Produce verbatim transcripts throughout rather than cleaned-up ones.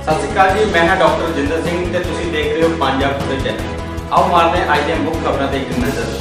सत श्री अकाल जी, मैं हाँ डॉक्टर जिंदर सिंह ते तुसीं देख रहे हो पंजाब टुडे चैनल। आओ मारते हैं अज दी मुख्य खबरां ते एक नज़र।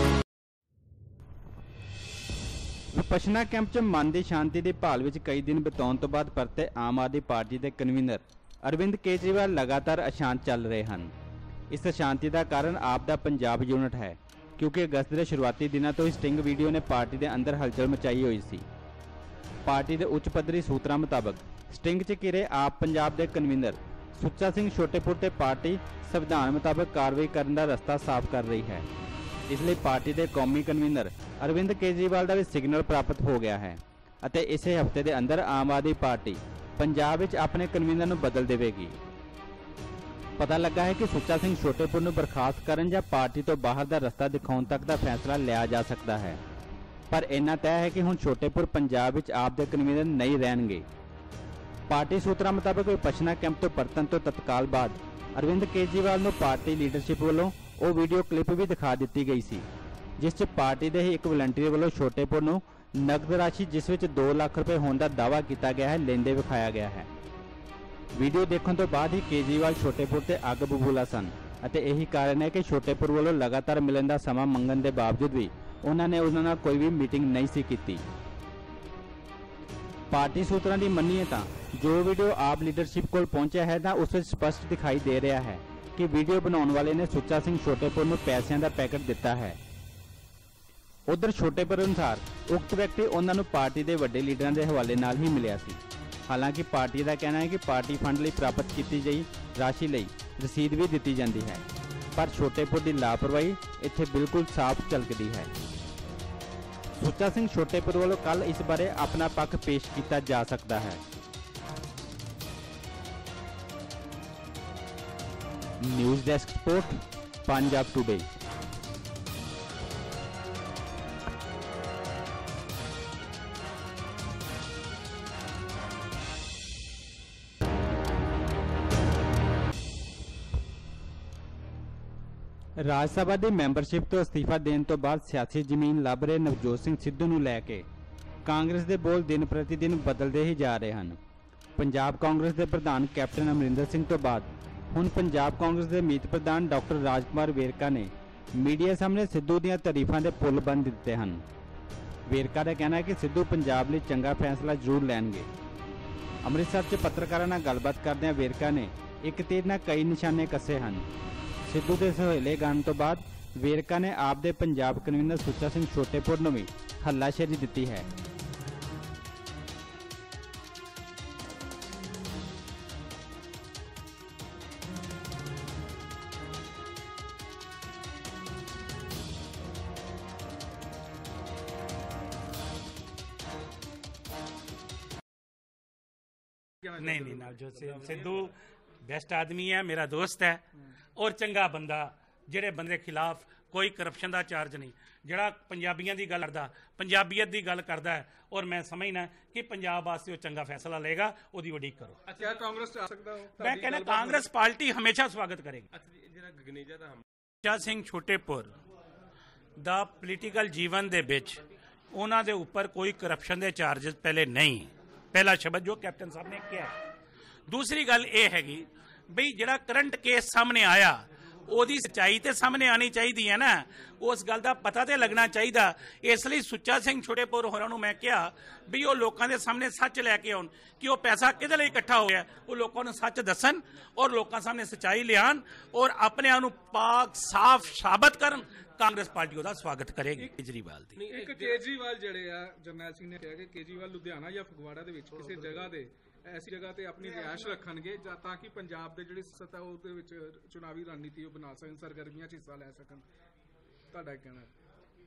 विपश्यना कैंप च मन की शांति की भाल विच कई दिन बिताउण तो बाद परते आम आदमी पार्टी के कन्वीनर अरविंद केजरीवाल लगातार अशांत चल रहे हैं। इस अशांति का कारण आप दा पंजाब यूनिट है, क्योंकि अगस्त के शुरुआती दिनों तो स्टिंग वीडियो ने पार्टी के अंदर हलचल मचाई हुई सी। पार्टी के उच्च पद्धरी सूत्रों मुताबक स्टिंग च घिरे आप पंजाब के कन्वीनर सुच्चा सिंह छोटेपुर ते पार्टी संविधान मुताबक कार्रवाई करने का रस्ता साफ कर रही है। इसलिए पार्टी के कौमी कन्वीनर अरविंद केजरीवाल का भी सिग्नल प्राप्त हो गया है और इस हफ्ते के अंदर आम आदमी पार्टी पंजाब विच अपने कन्वीनर नूं बदल देवेगी। पता लगा है कि सुच्चा सिंह छोटेपुर नूं बर्खास्त करन या पार्टी तो बाहर का रस्ता दिखाउण तक का फैसला लिया जा सकता है, पर इन्ना तय है कि हुण छोटेपुर पंजाब विच आप दे कन्वीनर नहीं रहणगे। पार्टी सूत्रों मुताबक विपश्यना कैंप तो परतन तो तत्काल बाद अरविंद केजरीवाल नूं पार्टी लीडरशिप वालों वो वीडियो क्लिप भी दिखा दी गई सी, जिस पार्टी के एक वलंटियर वालों छोटेपुर नूं नकद राशि जिस विच दो लाख रुपए होने का दावा किया गया है लेंदे विखाया गया है। वीडियो देखने तो बाद ही केजरीवाल छोटेपुर से अग बबूला सन और यही कारण है कि छोटेपुर वालों लगातार मिलने का समा मंगन के बावजूद भी उन्होंने उन्होंने कोई भी मीटिंग नहीं सी की। पार्टी सूत्रों की मनीए तो जो वीडियो आप लीडरशिप को पहुंचा है तो उस स्पष्ट दिखाई दे रहा है कि वीडियो बनाने वाले ने सुच्चा सिंह छोटेपुर को पैसों का पैकेट दिता है। उधर छोटेपुर अनुसार उक्त व्यक्ति उन्होंने पार्टी के वड्डे लीडरों के हवाले नाल ही मिलिया सी। हालांकि पार्टी का कहना है कि पार्टी फंड लिए प्राप्त की गई राशि लिए रसीद भी दी जाती है, पर छोटेपुर की लापरवाही इत्थे बिल्कुल साफ झलकती है। सुच्चा सिंह छोटेपुर वालों कल इस बारे अपना पक्ष पेश किया जा सकता है। News desk report, Punjab today. Raj Sabha की मैंबरशिप तो अस्तीफा देने तो बाद सियासी जमीन लभ रहे नवजोत सिंह सिद्धू नूं लैके कांग्रेस के बोल दिन प्रति दिन बदलते ही जा रहे हैं। पंजाब कांग्रेस के प्रधान कैप्टन अमरिंदर सिंह तो बाद हुण पंजाब कांग्रेस के मीत प्रधान डॉक्टर राजकुमार वेरका ने मीडिया सामने सिद्धू दीयां तारीफां दे पुल बन दिते हैं। वेरका का कहना है कि सिद्धू पंजाब लई चंगा फैसला जरूर लैणगे। अमृतसर च पत्रकारां नाल गलबात करदिआं वेरका ने एक तीर नाल कई निशाने कसे हैं। सिद्धू के सहेले गाने तो बाद वेरका ने आप दे पंजाब कन्वीनर सुच्चा सिंह छोटेपुर नूं भी हल्लाशेरी दी है। नहीं नहीं नवजोत सिद्धू बेस्ट आदमी है, मेरा दोस्त है और चंगा बंदा, जेड़े बंदे खिलाफ कोई करप्शन का चार्ज नहीं, जड़ा पंजाबियों की गल करदा पंजाबीयत की गल करदा है और मैं समझना कि पंजाब वास्ते वो चंगा फैसला लेगा, ओदी उड़ीक करो। अच्छा कांग्रेस आ सकदा हो? मैं कहना कांग्रेस पार्टी हमेशा स्वागत करेगी। सुच्चा सिंह छोटेपुर दा पोलीटिकल जीवन दे विच उन्हां दे उपर कोई करप्शन के चार्जेस पहले नहीं, पहला शब्द जो कैप्टन साहब ने किया। दूसरी गल यह हैगी बई जिहड़ा करंट केस सामने आया ओदी सच्चाई ते सामने आनी चाहिए है ना, उस गल का पता तो लगना चाहिए। इसलिए सुच्चा सिंह छोटेपुर होरां नूं मैं कहा भी वो लोगों के सामने सच लैके आउण कि वो पैसा किहदे लई इकट्ठा हो गया, वो लोगों को सच दसन और लोगों सामने सच्चाई लियान और अपने आप नूं पाक साफ साबित करन। कांग्रेस पार्टी उसका स्वागत करेगी। केजरीवाल दी एक केजरीवाल जिहड़े आ जरनैल सिंह ने कहा कि केजरीवाल लुधियाना या फगवाड़ा दे विच किसी जगह दे ऐसी जगह ते अपनी रिहायश रखणगे ताकि पंजाब दे जिहड़ी सत्ता उहदे विच चुनावी रणनीति बना सकन, सरगर्मियां च हिस्सा लै सकन। तुहाडा कहना है?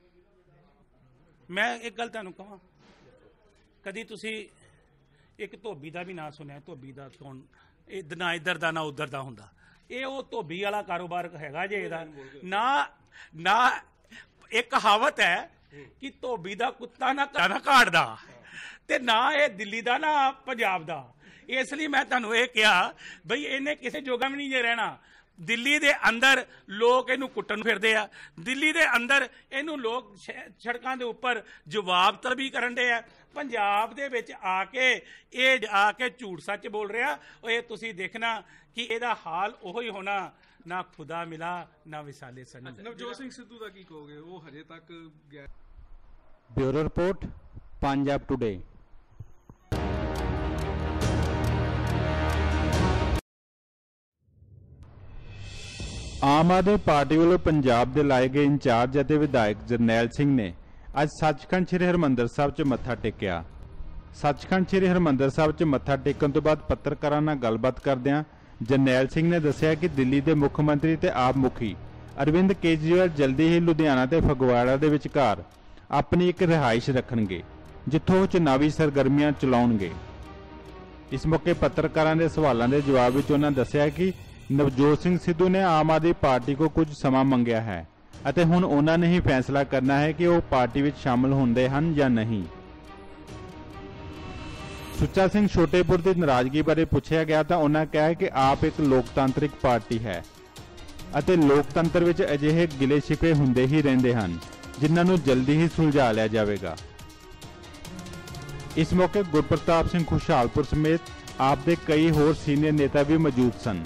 मैं एक गल तुहानूं कहां, कदी तुसीं एक धोबी का भी नाम सुनिया? धोबी का कौन? ना इधर का ना उधर का हुंदा। ये वो धोबी वाला कारोबार हैगा जे इहदा ना ना एक कहावत है कि धोबी का कुत्ता ना ना काटदा ते ना ये दिल्ली का ना पंजाब का। इसलिए मैं तुहानूं ये कहा बई इन्हें किसी जोगा भी नहीं जे रहना। ਦਿੱਲੀ ਦੇ ਅੰਦਰ ਲੋਕ ਇਹਨੂੰ ਕੁੱਟਣ ਫਿਰਦੇ ਆ, ਦਿੱਲੀ ਦੇ ਅੰਦਰ ਇਹਨੂੰ ਲੋਕ ਸੜਕਾਂ ਦੇ ਉੱਪਰ ਜਵਾਬ ਤਲਬੀ ਕਰਨ ਦੇ ਆ। ਪੰਜਾਬ ਦੇ ਵਿੱਚ ਆ ਕੇ ਇਹ ਆ ਕੇ ਝੂਠ ਸੱਚ ਬੋਲ ਰਿਹਾ। ਇਹ ਤੁਸੀਂ ਦੇਖਣਾ ਕਿ ਇਹਦਾ ਹਾਲ ਉਹੋ ਹੀ ਹੋਣਾ, ਨਾ ਖੁਦਾ ਮਿਲਾ ਨਾ ਵਿਸਾਲੇ ਸਨੀ। ਨਵਜੋਤ ਸਿੰਘ ਸਿੱਧੂ ਦਾ ਕੀ ਕਹੋਗੇ? ਉਹ ਹਜੇ ਤੱਕ ਗਿਆ। Bureau report, Punjab today. Aam Aadmi party ਵੱਲੋਂ ਪੰਜਾਬ ਦੇ ਲਾਏ ਗਏ ਇੰਚਾਰਜ ਅਤੇ ਵਿਧਾਇਕ ਜਰਨੈਲ ਸਿੰਘ ਨੇ ਅੱਜ ਸੱਚਖੰਡ ਸ੍ਰੀ ਹਰਿਮੰਦਰ ਸਾਹਿਬ 'ਚ ਮੱਥਾ ਟੇਕਿਆ। ਸੱਚਖੰਡ ਸ੍ਰੀ ਹਰਿਮੰਦਰ ਸਾਹਿਬ 'ਚ ਮੱਥਾ ਟੇਕਣ ਤੋਂ ਬਾਅਦ ਪੱਤਰਕਾਰਾਂ ਨਾਲ ਗੱਲਬਾਤ ਕਰਦਿਆਂ ਜਰਨੈਲ ਸਿੰਘ ਨੇ ਦੱਸਿਆ ਕਿ ਦਿੱਲੀ ਦੇ ਮੁੱਖ ਮੰਤਰੀ ਤੇ ਆਪ ਮੁਖੀ ਅਰਵਿੰਦ ਕੇਜਰੀਵਾਲ ਜਲਦੀ ਹੀ ਲੁਧਿਆਣਾ ਤੇ ਫਗਵਾੜਾ ਦੇ ਵਿਚਕਾਰ ਆਪਣੀ ਇੱਕ ਰਿਹਾਇਸ਼ ਰੱਖਣਗੇ, ਜਿੱਥੋਂ ਉਹ ਚੁਣਾਵੀ ਸਰਗਰਮੀਆਂ ਚਲਾਉਣਗੇ। ਇਸ ਮੌਕੇ ਪੱਤਰਕਾਰਾਂ ਦੇ ਸਵਾਲਾਂ ਦੇ ਜਵਾਬ ਵਿੱਚ ਉਹਨਾਂ ਦੱਸਿਆ ਕਿ ਨਵਜੋਤ ਸਿੰਘ ਸਿੱਧੂ ਨੇ ਆਮ ਆਦਮੀ ਪਾਰਟੀ ਕੋਲ ਕੁਝ ਸਮਾਂ ਮੰਗਿਆ ਹੈ ਅਤੇ ਹੁਣ ਉਹਨਾਂ ਨੇ ਹੀ ਫੈਸਲਾ ਕਰਨਾ ਹੈ ਕਿ ਉਹ ਪਾਰਟੀ ਵਿੱਚ ਸ਼ਾਮਲ ਹੁੰਦੇ ਹਨ ਜਾਂ ਨਹੀਂ। ਸੁੱਚਾ ਸਿੰਘ ਛੋਟੇਪੁਰ ਦੀ ਨਾਰਾਜ਼ਗੀ ਬਾਰੇ ਪੁੱਛਿਆ ਗਿਆ ਤਾਂ ਉਹਨਾਂ ਕਿਹਾ ਕਿ ਆਪ ਇੱਕ ਲੋਕਤਾਂਤਰਿਕ ਪਾਰਟੀ ਹੈ ਅਤੇ ਲੋਕਤੰਤਰ ਵਿੱਚ ਅਜਿਹੇ ਗਿਲੇ ਸ਼ਿਕਵੇ ਹੁੰਦੇ ਹੀ ਰਹਿੰਦੇ ਹਨ, ਜਿਨ੍ਹਾਂ ਨੂੰ ਜਲਦੀ ਹੀ ਸੁਲਝਾ ਲਿਆ ਜਾਵੇਗਾ। ਇਸ ਮੌਕੇ ਗੁਰਪ੍ਰਤਾਪ ਸਿੰਘ ਖੁਸ਼ਹਾਲਪੁਰ ਸਮੇਤ ਆਪ ਦੇ ਕਈ ਹੋਰ ਸੀਨੀਅਰ ਨੇਤਾ ਵੀ ਮੌਜੂਦ ਸਨ।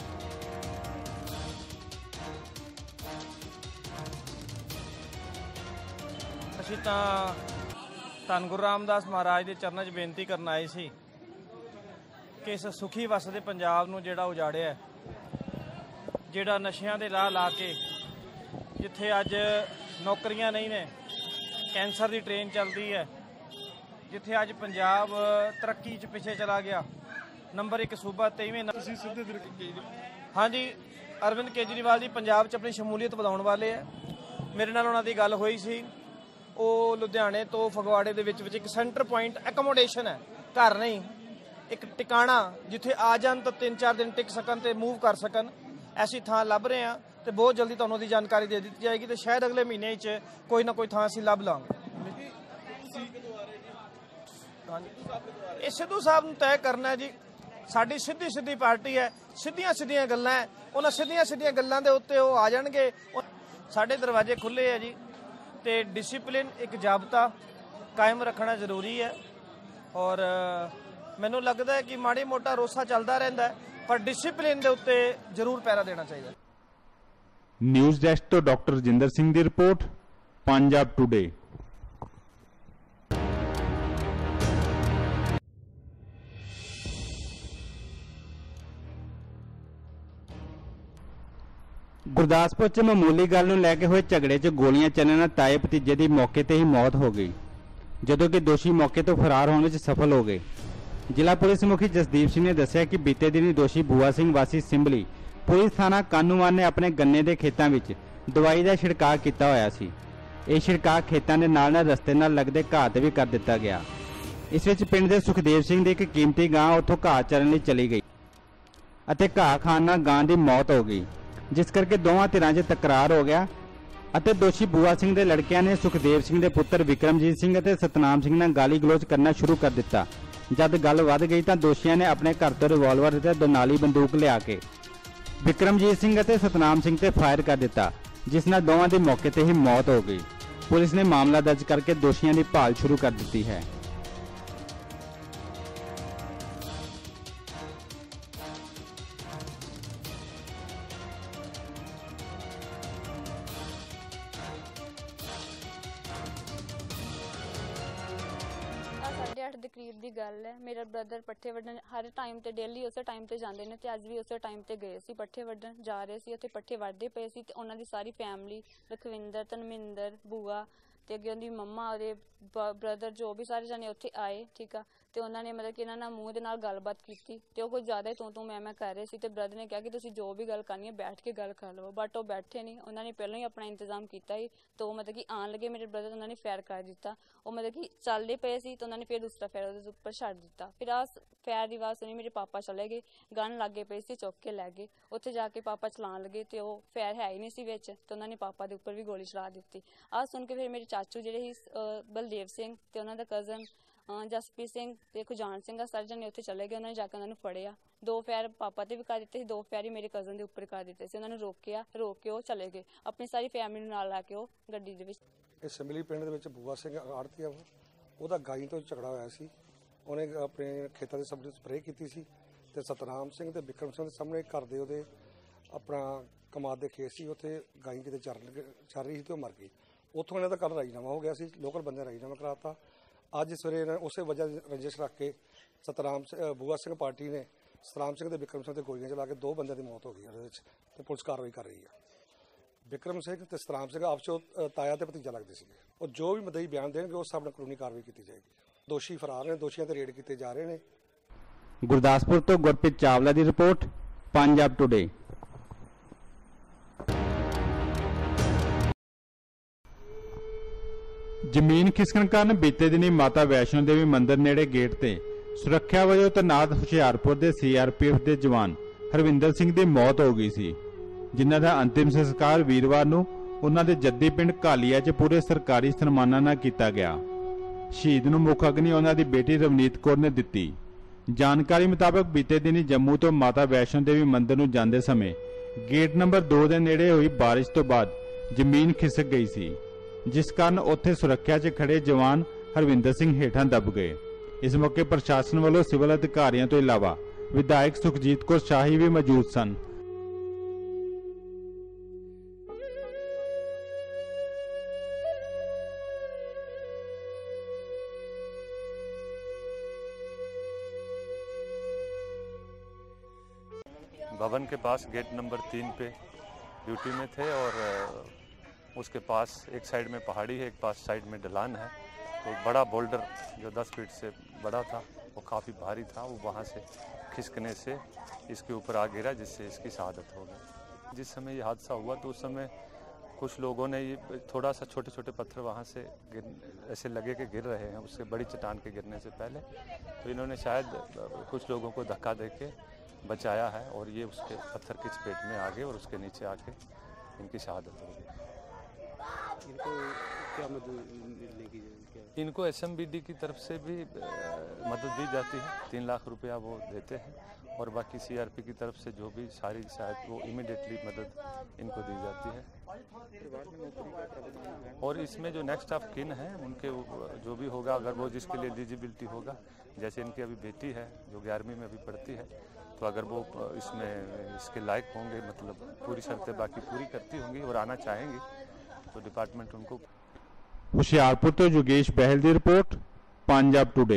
ਅਸੀਂ ਤਾਂ ਧੰਨ ਗੁਰੂ ਰਾਮਦਾਸ ਮਹਾਰਾਜ ਦੇ ਚਰਨਾਂ 'ਚ ਬੇਨਤੀ ਕਰਨ ਆਏ ਸੀ ਕਿ ਇਸ ਸੁਖੀ ਵਸਦੇ ਪੰਜਾਬ ਨੂੰ ਜਿਹੜਾ ਉਜਾੜਿਆ, ਜਿਹੜਾ ਨਸ਼ਿਆਂ ਦੇ ਰਾਹ ਲਾ ਕੇ ਜਿੱਥੇ ਅੱਜ ਨੌਕਰੀਆਂ ਨਹੀਂ ਨੇ, ਕੈਂਸਰ ਦੀ ਟ੍ਰੇਨ ਚੱਲਦੀ ਹੈ, ਜਿੱਥੇ ਅੱਜ ਪੰਜਾਬ ਤਰੱਕੀ 'ਚ ਪਿੱਛੇ ਚਲਾ ਗਿਆ, ਨੰਬਰ ਇੱਕ ਸੂਬਾ ਤੇਈਵੇਂ। ਤੁਸੀਂ ਸਿੱਧੇ ਹਾਂਜੀ, ਅਰਵਿੰਦ ਕੇਜਰੀਵਾਲ ਜੀ ਪੰਜਾਬ 'ਚ ਆਪਣੀ ਸ਼ਮੂਲੀਅਤ ਵਧਾਉਣ ਵਾਲੇ ਹੈ। ਮੇਰੇ ਨਾਲ ਉਹਨਾਂ ਦੀ ਗੱਲ ਹੋਈ ਸੀ। ਉਹ ਲੁਧਿਆਣੇ ਤੋਂ ਫਗਵਾੜੇ ਦੇ ਵਿੱਚ ਵਿੱਚ ਇੱਕ ਸੈਂਟਰ ਪੁਆਇੰਟ ਐਕੋਮੋਡੇਸ਼ਨ ਹੈ, ਘਰ ਨਹੀਂ, ਇੱਕ ਟਿਕਾਣਾ ਜਿੱਥੇ ਆ ਜਾਣ ਤਾਂ ਤਿੰਨ ਚਾਰ ਦਿਨ ਟਿਕ ਸਕਣ ਤੇ ਮੂਵ ਕਰ ਸਕਣ, ਐਸੀ ਥਾਂ ਲੱਭ ਰਹੇ ਹਾਂ ਤੇ ਬਹੁਤ ਜਲਦੀ ਤੁਹਾਨੂੰ ਉਹਦੀ ਜਾਣਕਾਰੀ ਦੇ ਦਿੱਤੀ ਜਾਏਗੀ ਤੇ ਸ਼ਾਇਦ ਅਗਲੇ ਮਹੀਨੇ 'ਚ ਕੋਈ ਨਾ ਕੋਈ ਥਾਂ ਅਸੀਂ ਲੱਭ ਲਾਂਗੇ। ਇਹ ਸਿੱਧੂ ਸਾਹਿਬ ਨੂੰ ਤੈਅ ਕਰਨਾ ਜੀ। ਸਾਡੀ ਸਿੱਧੀ ਸਿੱਧੀ ਪਾਰਟੀ ਹੈ, ਸਿੱਧੀਆਂ ਸਿੱਧੀਆਂ ਗੱਲਾਂ ਹੈ, ਉਹਨਾਂ ਸਿੱਧੀਆਂ ਸਿੱਧੀਆਂ ਗੱਲਾਂ ਦੇ ਉੱਤੇ ਉਹ ਆ ਜਾਣਗੇ। ਸਾਡੇ ਦਰਵਾਜ਼ੇ ਖੁੱਲ੍ਹੇ ਹੈ ਜੀ ਤੇ ਡਿਸਿਪਲਿਨ, ਇੱਕ ਜ਼ਾਬਤਾ ਕਾਇਮ ਰੱਖਣਾ ਜ਼ਰੂਰੀ ਹੈ। ਔਰ ਮੈਨੂੰ ਲੱਗਦਾ ਹੈ ਕਿ ਮਾੜੀ ਮੋਟਾ ਰੋਸਾ ਚੱਲਦਾ ਰਹਿੰਦਾ ਹੈ, ਪਰ ਡਿਸਿਪਲਿਨ ਦੇ ਉੱਤੇ ਜ਼ਰੂਰ ਪਹਿਰਾ ਦੇਣਾ ਚਾਹੀਦਾ। ਨਿਊਜ਼ ਡੈਸਕ ਤੋਂ ਡਾਕਟਰ ਰਜਿੰਦਰ ਸਿੰਘ ਦੀ ਰਿਪੋਰਟ, ਪੰਜਾਬ ਟੁਡੇ। ਗੁਰਦਾਸਪੁਰ 'ਚ ਮਾਮੂਲੀ ਗੱਲ ਨੂੰ ਲੈ ਕੇ ਹੋਏ ਝਗੜੇ 'ਚ ਗੋਲੀਆਂ ਚੱਲਣ ਨਾਲ ਤਾਏ ਭਤੀਜੇ ਦੀ ਮੌਕੇ ਤੇ ਹੀ ਮੌਤ ਹੋ ਗਈ, ਜਦੋਂ ਕਿ ਦੋਸ਼ੀ ਮੌਕੇ ਤੋਂ ਫਰਾਰ ਹੋਣ ਵਿੱਚ ਸਫਲ ਹੋ ਗਏ। ਜ਼ਿਲ੍ਹਾ ਪੁਲਿਸ ਮੁਖੀ ਜਸਦੀਪ ਸਿੰਘ ਨੇ ਦੱਸਿਆ ਕਿ ਬੀਤੇ ਦਿਨੀ ਦੋਸ਼ੀ ਬੂਆ ਸਿੰਘ ਵਾਸੀ ਸਿੰਬਲੀ ਪੁਲਿਸ ਥਾਣਾ ਕਾਨੂੰਵਾਨ ਨੇ ਆਪਣੇ ਗੰਨੇ ਦੇ ਖੇਤਾਂ ਵਿੱਚ ਦਵਾਈ ਦਾ ਛਿੜਕਾਅ ਕੀਤਾ ਹੋਇਆ ਸੀ। ਇਹ ਛਿੜਕਾਅ ਖੇਤਾਂ ਦੇ ਨਾਲ ਨਾਲ ਰਸਤੇ ਨਾਲ ਲੱਗਦੇ ਘਾਹ ਤੇ ਵੀ ਕਰ ਦਿੱਤਾ ਗਿਆ। ਇਸ ਵਿੱਚ ਪਿੰਡ ਦੇ ਸੁਖਦੇਵ ਸਿੰਘ ਦੀ ਇੱਕ ਕੀਮਤੀ ਗਾਂ ਉੱਥੋਂ ਘਾਹ ਚਰਨ ਲਈ ਚਲੀ ਗਈ ਅਤੇ ਘਾਹ ਖਾਣ ਨਾਲ ਗਾਂ ਦੀ ਮੌਤ ਹੋ ਗਈ, ਜਿਸ ਕਰਕੇ ਦੋਵਾਂ ਧਿਰਾਂ 'ਚ ਤਕਰਾਰ ਹੋ ਗਿਆ ਅਤੇ ਦੋਸ਼ੀ ਬੂਆ ਸਿੰਘ ਦੇ ਲੜਕਿਆਂ ਨੇ ਸੁਖਦੇਵ ਸਿੰਘ ਦੇ ਪੁੱਤਰ ਵਿਕਰਮਜੀਤ ਸਿੰਘ ਅਤੇ ਸਤਨਾਮ ਸਿੰਘ ਨਾਲ ਗਾਲੀ ਗਲੋਚ ਕਰਨਾ ਸ਼ੁਰੂ ਕਰ ਦਿੱਤਾ। ਜਦ ਗੱਲ ਵੱਧ ਗਈ ਤਾਂ ਦੋਸ਼ੀਆਂ ਨੇ ਆਪਣੇ ਘਰ ਤੋਂ ਰਿਵਾਲਵਰ ਅਤੇ ਦੋਨਾਲੀ ਬੰਦੂਕ ਲਿਆ ਕੇ ਵਿਕਰਮਜੀਤ ਸਿੰਘ ਅਤੇ ਸਤਨਾਮ ਸਿੰਘ ਤੇ ਫਾਇਰ ਕਰ ਦਿੱਤਾ, ਜਿਸ ਨਾਲ ਦੋਵਾਂ ਦੀ ਮੌਕੇ ਤੇ ਹੀ ਮੌਤ ਹੋ ਗਈ। ਪੁਲਿਸ ਨੇ ਮਾਮਲਾ ਦਰਜ ਕਰਕੇ ਦੋਸ਼ੀਆਂ ਦੀ ਭਾਲ ਸ਼ੁਰੂ ਕਰ ਦਿੱਤੀ ਹੈ। साढ़े अठ के करीब की गल है। मेरा ब्रदर पट्ठे वड्डन हर टाइम ते डेली उस टाइम ते जाते हैं ते अज भी उस टाइम ते गए सी पट्ठे वड्डन जा रहे सी, उत्थे पट्ठे वड्डदे पे सी ते उन्हां दी सारी फैमिली लखविंदर धर्मिंदर बुआ ते अगे उनकी मम्मा और ब्रदर जो भी सारे जने उत्थे आए, ठीक आ। ਤੇ ਉਹਨਾਂ ਨੇ ਮਤਲਬ ਕਿ ਇਹਨਾਂ ਨਾਲ ਮੂੰਹ ਦੇ ਨਾਲ ਗੱਲਬਾਤ ਕੀਤੀ ਤੇ ਉਹ ਕੁਝ ਜ਼ਿਆਦਾ ਹੀ ਤੂੰ ਤੂੰ ਮੈਂ ਮੈਂ ਕਰ ਰਹੇ ਸੀ ਤੇ ਬ੍ਰਦਰ ਨੇ ਕਿਹਾ ਕਿ ਤੁਸੀਂ ਜੋ ਵੀ ਗੱਲ ਕਰਨੀ ਹੈ ਬੈਠ ਕੇ ਗੱਲ ਕਰ ਲਵੋ, ਬਟ ਉਹ ਬੈਠੇ ਨਹੀਂ। ਉਹਨਾਂ ਨੇ ਪਹਿਲਾਂ ਹੀ ਆਪਣਾ ਇੰਤਜ਼ਾਮ ਕੀਤਾ ਸੀ ਤੇ ਉਹ ਮਤਲਬ ਕਿ ਆਉਣ ਲੱਗੇ ਮੇਰੇ ਬ੍ਰਦਰ, ਉਹਨਾਂ ਨੇ ਫਾਇਰ ਕਰ ਦਿੱਤਾ। ਉਹ ਮਤਲਬ ਕਿ ਚੱਲਦੇ ਪਏ ਸੀ ਤੇ ਉਹਨਾਂ ਨੇ ਫਿਰ ਦੂਸਰਾ ਫਾਇਰ ਉਹਦੇ ਉੱਪਰ ਛੱਡ ਦਿੱਤਾ। ਫਿਰ ਆ ਫਾਇਰ ਦੀ ਆਵਾਜ਼ ਸੁਣੀ, ਮੇਰੇ ਪਾਪਾ ਚਲੇ ਗਏ, ਗਨ ਲੱਗੇ ਪਏ ਸੀ, ਚੁੱਕ ਕੇ ਲੈ ਗਏ। ਉੱਥੇ ਜਾ ਕੇ ਪਾਪਾ ਚਲਾਉਣ ਲੱਗੇ ਤੇ ਉਹ ਫਾਇਰ ਹੈ ਹੀ ਨਹੀਂ ਸੀ ਵਿੱਚ ਤੇ ਉਹਨਾਂ ਨੇ ਪਾਪਾ ਦੇ ਉੱਪਰ ਵੀ ਗੋਲੀ ਚਲਾ ਦਿੱਤੀ। ਆਹ ਸੁਣ ਕੇ ਫਿਰ ਮੇਰੇ ਚਾਚੂ ਜਿਹੜੇ ਸੀ ਬਲਦੇਵ ਸਿੰਘ ਤੇ ਉਹਨਾਂ ਦਾ ਕਜ਼ਨ ਜਸਪ੍ਰੀਤ ਸਿੰਘ ਤੇ ਖੁਜਾਨ ਸਿੰਘ ਆ, ਸਾਰੇ ਜਣੇ ਉੱਥੇ ਚਲੇ ਗਏ। ਉਹਨਾਂ ਨੇ ਜਾ ਕੇ ਉਹਨਾਂ ਨੂੰ ਫੜਿਆ ਦੋ ਫਾਇਰ ਪਾਪਾ ਤੇ ਵੀ ਕਰ ਦਿੱਤੇ ਸੀ, ਦੋ ਫਾਇਰ ਹੀ ਮੇਰੇ ਕਜ਼ਨ ਦੇ ਉੱਪਰ ਕਰ ਦਿੱਤੇ ਸੀ। ਉਹਨਾਂ ਨੂੰ ਰੋਕਿਆ, ਰੋਕ ਕੇ ਉਹ ਚਲੇ ਗਏ, ਆਪਣੀ ਸਾਰੀ ਫੈਮਿਲੀ ਨੂੰ ਨਾਲ ਲਾ ਕੇ ਉਹ ਗੱਡੀ ਦੇ ਵਿੱਚ। ਇਹ ਸਿੰਬਲੀ ਪਿੰਡ ਦੇ ਵਿੱਚ ਬੂਆ ਸਿੰਘ ਆੜਤੀਆ ਵਾ, ਉਹਦਾ ਗਾਈ ਤੋਂ ਝਗੜਾ ਹੋਇਆ ਸੀ। ਉਹਨੇ ਆਪਣੇ ਖੇਤਾਂ ਦੇ ਸਬਜ਼ੀ ਸਪਰੇਅ ਕੀਤੀ ਸੀ ਤੇ ਸਤਨਾਮ ਸਿੰਘ ਤੇ ਵਿਕਰਮ ਸਿੰਘ ਦੇ ਸਾਹਮਣੇ ਘਰ ਦੇ ਉਹਦੇ ਆਪਣਾ ਕਮਾਦ ਦੇ ਖੇਤ ਸੀ, ਉੱਥੇ ਗਾਈ ਕਿਤੇ ਚਰ ਚਰ ਰਹੀ ਸੀ ਤੇ ਉਹ ਮਰ ਗਈ। ਉੱਥੋਂ ਇਹਨਾਂ ਦਾ ਕੱਲ੍ਹ ਰਾਜੀਨਾਮਾ ਹੋ ਗਿਆ ਸੀ, ਲੋਕਲ ਬੰਦੇ ਰਾਜੀਨਾਮਾ ਕਰਾਤਾ। ਅੱਜ ਸਵੇਰੇ ਇਹਨਾਂ ਉਸੇ ਵਜ੍ਹਾ ਰੰਜਿਸ਼ ਰੱਖ ਕੇ ਸਤਨਾਮ ਬੂਆ ਸਿੰਘ ਪਾਰਟੀ ਨੇ ਸਤਨਾਮ ਸਿੰਘ ਤੇ ਵਿਕਰਮ ਸਿੰਘ ਤੇ ਗੋਲੀਆਂ ਚਲਾ ਕੇ ਦੋ ਬੰਦਿਆਂ ਦੀ ਮੌਤ ਹੋ ਗਈ ਉਹਦੇ ਵਿੱਚ, ਤੇ ਪੁਲਿਸ ਕਾਰਵਾਈ ਕਰ ਰਹੀ ਹੈ। ਵਿਕਰਮ ਸਿੰਘ ਤੇ ਸਤਨਾਮ ਸਿੰਘ ਆਪਸ ਵਿੱਚ ਤਾਇਆ ਤੇ ਭਤੀਜਾ ਲੱਗਦੇ ਸੀਗੇ। ਉਹ ਜੋ ਵੀ ਮਦਈ ਬਿਆਨ ਦੇਣਗੇ ਉਸ ਹਿਸਾਬ ਨਾਲ ਕਾਨੂੰਨੀ ਕਾਰਵਾਈ ਕੀਤੀ ਜਾਏਗੀ। ਦੋਸ਼ੀ ਫਰਾਰ ਨੇ, ਦੋਸ਼ੀਆਂ ਤੇ ਰੇਡ ਕੀਤੇ ਜਾ ਰਹੇ ਨੇ। ਗੁਰਦਾਸਪੁਰ ਤੋਂ ਗੁਰਪ੍ਰੀਤ ਚਾਵਲਾ ਦੀ ਰਿਪੋਰਟ, ਪੰਜਾਬ ਟੁਡੇ। ਜ਼ਮੀਨ ਖਿਸਕਣ ਕਾਰਨ ਬੀਤੇ ਦਿਨੀ ਮਾਤਾ ਵੈਸ਼ਨੋ ਦੇਵੀ ਮੰਦਿਰ ਨੇੜੇ ਗੇਟ ਤੇ ਸੁਰੱਖਿਆ ਵਜੋਂ ਤੈਨਾਤ ਹੁਸ਼ਿਆਰਪੁਰ ਦੇ ਸੀ ਆਰ ਪੀ ਐਫ ਦੇ ਜਵਾਨ ਹਰਵਿੰਦਰ ਸਿੰਘ ਦੀ ਮੌਤ ਹੋ ਗਈ ਸੀ, ਜਿਨ੍ਹਾਂ ਦਾ ਅੰਤਿਮ ਸੰਸਕਾਰ ਵੀਰਵਾਰ ਨੂੰ ਉਹਨਾਂ ਦੇ ਜੱਦੀ ਪਿੰਡ ਕਾਲੀਆ 'ਚ ਪੂਰੇ ਸਰਕਾਰੀ ਸਨਮਾਨਾਂ ਨਾਲ ਕੀਤਾ ਗਿਆ। ਸ਼ਹੀਦ ਨੂੰ ਮੁੱਖ ਅਗਨੀ ਉਹਨਾਂ ਦੀ ਬੇਟੀ ਰਵਨੀਤ ਕੌਰ ਨੇ ਦਿੱਤੀ। ਜਾਣਕਾਰੀ ਮੁਤਾਬਕ ਬੀਤੇ ਦਿਨੀ ਜੰਮੂ ਤੋਂ ਮਾਤਾ ਵੈਸ਼ਨੋ ਦੇਵੀ ਮੰਦਿਰ ਨੂੰ ਜਾਂਦੇ ਸਮੇਂ ਗੇਟ ਨੰਬਰ ਦੋ ਦੇ ਨੇੜੇ ਹੋਈ ਬਾਰਿਸ਼ ਤੋਂ ਬਾਅਦ ਜ਼ਮੀਨ ਖਿਸਕ ਗਈ ਸੀ, ਜਿਸ ਕਾਰਨ ਉੱਥੇ ਸੁਰੱਖਿਆ 'ਚ ਖੜੇ ਜਵਾਨ ਹਰਵਿੰਦਰ ਸਿੰਘ ਹੇਠਾਂ ਦਬ ਗਏ। ਇਸ ਮੌਕੇ ਪ੍ਰਸ਼ਾਸਨ ਵੱਲੋਂ ਸਿਵਲ ਅਧਿਕਾਰੀਆਂ ਤੋਂ ਇਲਾਵਾ ਵਿਧਾਇਕ ਸੁਖਜੀਤ ਕੌਰ ਸ਼ਾਹੀ ਵੀ ਮੌਜੂਦ ਸਨ। भवन के पास गेट नंबर तीन पे ड्यूटी में थे और उसके पास एक साइड में पहाड़ी है, एक पास साइड में ढलान है। तो बड़ा बोल्डर जो दस फीट से बड़ा था वो काफ़ी भारी था, वो वहाँ से खिसकने से इसके ऊपर आ गिरा, जिससे इसकी शहादत हो गई। जिस समय ये हादसा हुआ तो उस समय कुछ लोगों ने ये थोड़ा सा छोटे छोटे पत्थर वहाँ से गिर ऐसे लगे कि गिर रहे हैं उससे बड़ी चट्टान के गिरने से पहले, तो इन्होंने शायद कुछ लोगों को धक्का दे के बचाया है और ये उसके पत्थर की चपेट में आ गए और उसके नीचे आके इनकी शहादत हो गई। इनको क्या मदद मिलेगी? इनको एस एम बी डी की तरफ से भी मदद दी जाती है, तीन लाख रुपया वो देते हैं, और बाकी सी आर पी की तरफ से जो भी सारी सहायता वो इमीडिएटली मदद इनको दी जाती है। और इसमें जो नेक्स्ट ऑफ किन है उनके जो भी होगा, अगर वो जिसके लिए एलिजिबिलिटी होगा, जैसे इनकी अभी बेटी है जो ग्यारहवीं में अभी पढ़ती है, तो अगर वो इसमें इसके लायक होंगे, मतलब पूरी शर्तें बाकी पूरी करती होंगी और आना चाहेंगी, तो डिपार्टमेंट उनको। ਹੁਸ਼ਿਆਰਪੁਰ ਤੋਂ ਯੋਗੇਸ਼ ਬਹਿਲ ਦੀ ਰਿਪੋਰਟ, ਪੰਜਾਬ ਟੁਡੇ।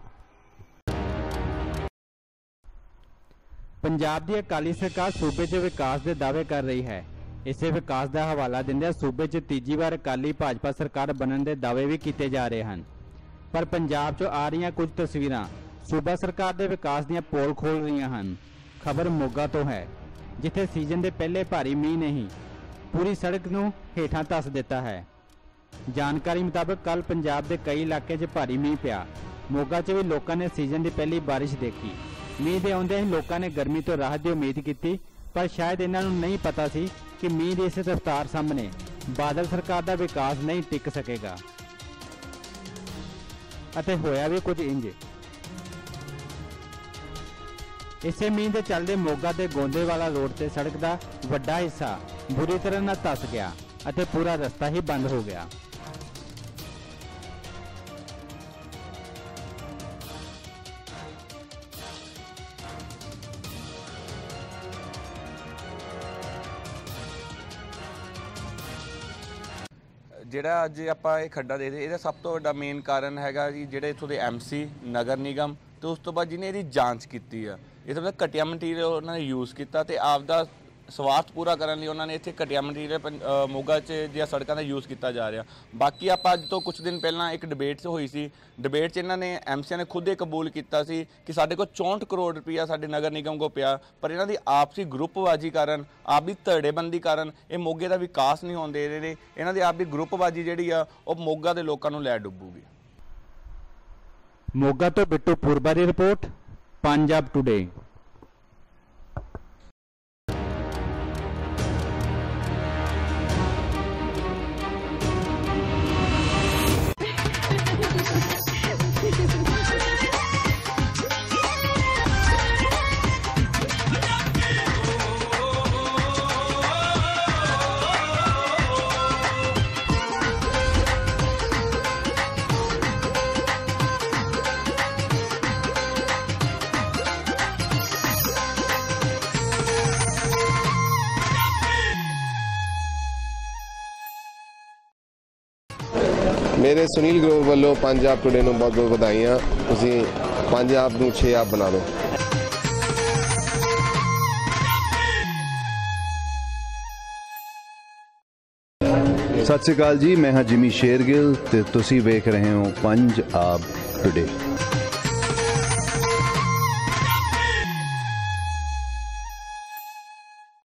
ਪੰਜਾਬ ਦੀ ਅਕਾਲੀ ਸਰਕਾਰ ਸੂਬੇ 'ਚ ਵਿਕਾਸ ਦੇ ਦਾਅਵੇ ਕਰ ਰਹੀ ਹੈ। ਇਸੇ ਵਿਕਾਸ ਦਾ ਹਵਾਲਾ ਦਿੰਦਿਆਂ ਸੂਬੇ 'ਚ ਤੀਜੀ ਵਾਰ ਅਕਾਲੀ ਭਾਜਪਾ ਸਰਕਾਰ ਬਣਨ ਦੇ ਦਾਅਵੇ ਵੀ ਕੀਤੇ ਜਾ ਰਹੇ ਹਨ, ਪਰ ਪੰਜਾਬ 'ਚੋਂ ਆ ਰਹੀਆਂ ਕੁਝ ਤਸਵੀਰਾਂ ਸੂਬਾ ਸਰਕਾਰ ਦੇ ਵਿਕਾਸ ਦੀਆਂ ਪੋਲ ਖੋਲ੍ਹ ਰਹੀਆਂ ਹਨ। ਖਬਰ ਮੋਗਾ ਤੋਂ ਹੈ, ਜਿੱਥੇ ਸੀਜ਼ਨ ਦੇ ਪਹਿਲੇ ਭਾਰੀ ਮੀਂਹ ਨੇ ਹੀ ਪੂਰੀ ਸੜਕ ਨੂੰ ਹੇਠਾਂ ਧੱਸ ਦਿੱਤਾ ਹੈ। ਜਾਣਕਾਰੀ ਮੁਤਾਬਕ ਕੱਲ ਪੰਜਾਬ ਦੇ ਕਈ ਇਲਾਕੇ 'ਚ ਭਾਰੀ ਮੀਂਹ ਪਿਆ। ਮੋਗਾ 'ਚ ਵੀ ਲੋਕਾਂ ਨੇ ਸੀਜ਼ਨ ਦੀ ਪਹਿਲੀ ਬਾਰਿਸ਼ ਦੇਖੀ। ਮੀਂਹ ਦੇ ਆਉਂਦਿਆਂ ਹੀ ਲੋਕਾਂ ਨੇ ਗਰਮੀ ਤੋਂ ਰਾਹਤ ਦੀ ਉਮੀਦ ਕੀਤੀ, ਪਰ ਸ਼ਾਇਦ ਇਹਨਾਂ ਨੂੰ ਨਹੀਂ ਪਤਾ ਸੀ ਕਿ ਮੀਂਹ ਦੀ ਇਸ ਰਫ਼ਤਾਰ ਸਾਹਮਣੇ ਬਾਦਲ ਸਰਕਾਰ ਦਾ ਵਿਕਾਸ ਨਹੀਂ ਟਿਕ ਸਕੇਗਾ। ਅਤੇ ਹੋਇਆ ਵੀ ਕੁਝ ਇੰਜ। ਇਸੇ ਮੀਂਹ ਦੇ ਚੱਲਦੇ ਮੋਗਾ ਦੇ ਗੋਂਦੇਵਾਲਾ ਰੋਡ ਤੇ ਸੜਕ ਦਾ ਵੱਡਾ ਹਿੱਸਾ ਬੁਰੀ ਤਰ੍ਹਾਂ ਨਾਲ ਧੱਸ ਗਿਆ ਅਤੇ ਪੂਰਾ ਰਸਤਾ ਹੀ ਬੰਦ ਹੋ ਗਿਆ। ਜਿਹੜਾ ਅੱਜ ਆਪਾਂ ਇਹ ਖੱਡਾ ਦੇਖਦੇ, ਇਹਦਾ ਸਭ ਤੋਂ ਵੱਡਾ ਮੇਨ ਕਾਰਨ ਹੈਗਾ ਜੀ ਜਿਹੜੇ ਇੱਥੋਂ ਦੇ ਐਮ ਸੀ, ਨਗਰ ਨਿਗਮ ਤੇ ਉਸ ਤੋਂ ਬਾਅਦ ਜਿਹਨੇ ਇਹਦੀ ਜਾਂਚ ਕੀਤੀ ਆ। ਇਹ ਤਾਂ ਘਟੀਆ ਮਟੀਰੀਅਲ ਉਹਨਾਂ ਨੇ ਯੂਜ਼ ਕੀਤਾ ਤੇ ਆਪਦਾ ਸਵਾਰਥ ਪੂਰਾ ਕਰਨ ਲਈ ਉਹਨਾਂ ਨੇ ਇੱਥੇ ਘਟੀਆ ਮਟੀਰੀਅਲ ਮੋਗਾ 'ਚ ਦੀਆਂ ਸੜਕਾਂ ਦਾ ਯੂਜ਼ ਕੀਤਾ ਜਾ ਰਿਹਾ। ਬਾਕੀ ਆਪਾਂ ਅੱਜ ਤੋਂ ਕੁਝ ਦਿਨ ਪਹਿਲਾਂ ਇੱਕ ਡਿਬੇਟ ਹੋਈ ਸੀ, ਡਿਬੇਟ 'ਚ ਇਹਨਾਂ ਨੇ ਐਮਸੀਆਂ ਨੇ ਖੁਦ ਇਹ ਕਬੂਲ ਕੀਤਾ ਸੀ ਕਿ ਸਾਡੇ ਕੋਲ ਚੌਂਹਠ ਕਰੋੜ ਰੁਪਈਆ ਸਾਡੇ ਨਗਰ ਨਿਗਮ ਕੋਲ ਪਿਆ, ਪਰ ਇਹਨਾਂ ਦੀ ਆਪਸੀ ਗਰੁੱਪਬਾਜੀ ਕਾਰਨ, ਆਪਦੀ ਧੜੇਬੰਦੀ ਕਾਰਨ ਇਹ ਮੋਗੇ ਦਾ ਵਿਕਾਸ ਨਹੀਂ ਹੋਣ ਦੇ ਰਹੇ ਨੇ। ਇਹਨਾਂ ਦੀ ਆਪਦੀ ਗਰੁੱਪਬਾਜੀ ਜਿਹੜੀ ਆ ਉਹ ਮੋਗਾ ਦੇ ਲੋਕਾਂ ਨੂੰ ਲੈ ਡੁੱਬੂਗੀ। ਮੋਗਾ ਤੋਂ ਬਿੱਟੂ ਪੂਰਬਾ ਦੀ ਰਿਪੋਰਟ, ਪੰਜਾਬ ਟੁਡੇ। ਮੇਰੇ ਸੁਨੀਲ ਗਰੋਵਰ ਵੱਲੋਂ ਪੰਜਾਬ ਟੁਡੇ ਨੂੰ ਬਹੁਤ ਬਹੁਤ ਵਧਾਈਆਂ। ਤੁਸੀਂ ਪੰਜਾਬ ਨੂੰ ਛੇ ਆਪ ਬਣਾ ਦਿਓ। ਸਤਿ ਸ਼੍ਰੀ ਅਕਾਲ ਜੀ, ਮੈਂ ਹਾਂ ਜਿਮੀ ਸ਼ੇਰਗਿੱਲ ਤੇ ਤੁਸੀਂ ਵੇਖ ਰਹੇ ਹੋ ਪੰਜਾਬ ਟੁਡੇ।